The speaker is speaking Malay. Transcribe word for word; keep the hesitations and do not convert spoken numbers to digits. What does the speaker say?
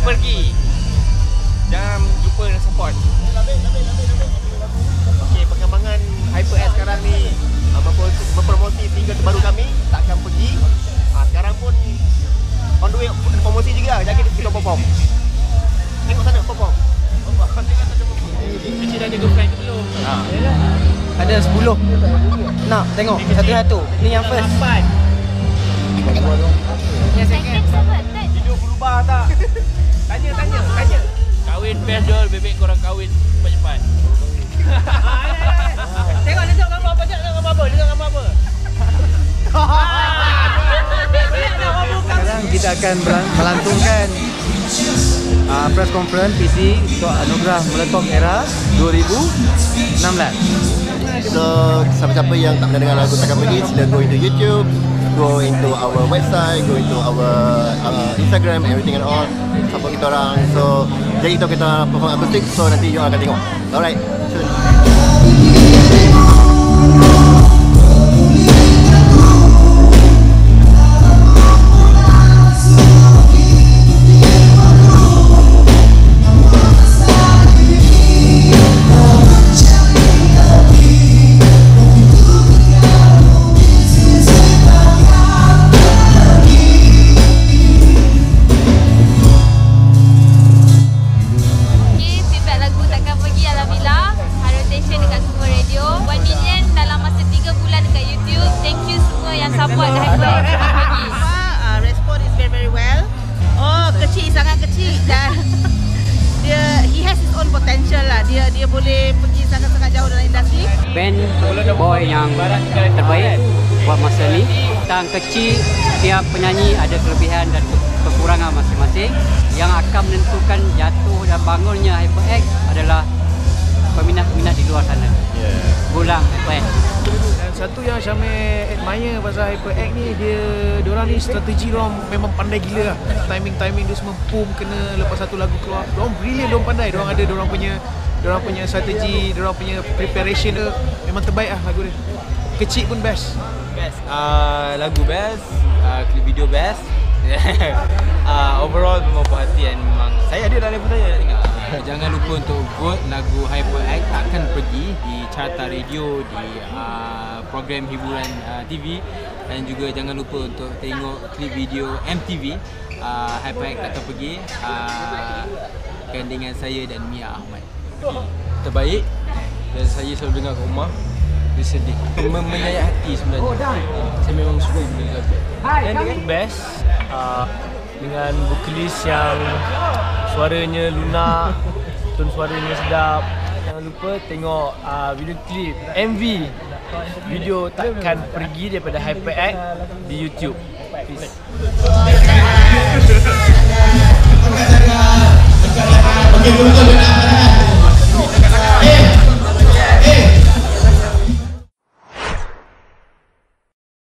pergi. Jangan lupa dan support. Okey, perkembangan HyperX sekarang ni uh, mempromosi single terbaru kami, Takkan Pergi. uh, Sekarang pun on the way promosi juga. Jadi kita perform. Tengok sana perform. Kecil dah ada girlfriend ke belum? Ha. Ada sepuluh. Nak tengok satu-satu. Ni yang first. Yang second. Video berubah tak? Tanya, tanya, tanya. Kahwin best Jol, bebek korang kahwin cepat-cepat. Tengok, dia tengok gambar apa? Dia tengok gambar apa? Dia tengok gambar apa? Sekarang kita akan melantunkan uh, press conference P C untuk anugerah Meletup Era dua ribu enam belas. So, siapa-siapa yang tak pernah dengar lagu Takkan Pergi, sila go into YouTube, go into our website, go into our uh, Instagram, everything and all. Support kita orang. So, jadi kita kita perform akustik, so nanti you akan tengok. Alright, tune. Support HyperX Takkan Pergi. Uh, respon is very very well. Oh, kecil, sangat kecil dan dia he has his own potential lah. Dia dia boleh pergi sangat-sangat jauh dalam industri. Band boy yang terbaik buat masa ni. Tang kecil, setiap penyanyi ada kelebihan dan kekurangan masing-masing. Yang akan menentukan jatuh dan bangunnya HyperX adalah peminat-peminat di luar sana. Yeah. Pulang HyperX. Dan satu yang Syamil admire pasal HyperX ni, dia diorang ni strategi diorang memang pandai gila lah. Timing-timing dia semua boom kena lepas satu lagu keluar. Diorang brilliant, diorang pandai. Diorang ada diorang punya diorang punya strategi, diorang punya preparation dia memang terbaik lah lagu dia. Kecil pun best. Best. Uh, lagu best, uh, klip video best. uh, overall memang perhatian memang. Saya ada dalam level saya nak tengok. Uh, jangan lupa untuk vote lagu HyperX Takkan Pergi di carta radio, di uh, program hiburan uh, T V, dan juga jangan lupa untuk tengok klip video M T V uh, HyperX Takkan Pergi uh, dengan saya dan Mia Ahmad. Terbaik, dan saya selalu dengar kat rumah. Dia sedih, menyayat hati sebenarnya. Saya memang suka benda lagu. Dan dengan best uh, dengan vokalis yang suaranya lunak, tone suaranya sedap. Jangan lupa tengok uh, video klip M V video Takkan Pergi daripada HyperX di YouTube. Peace. Okay,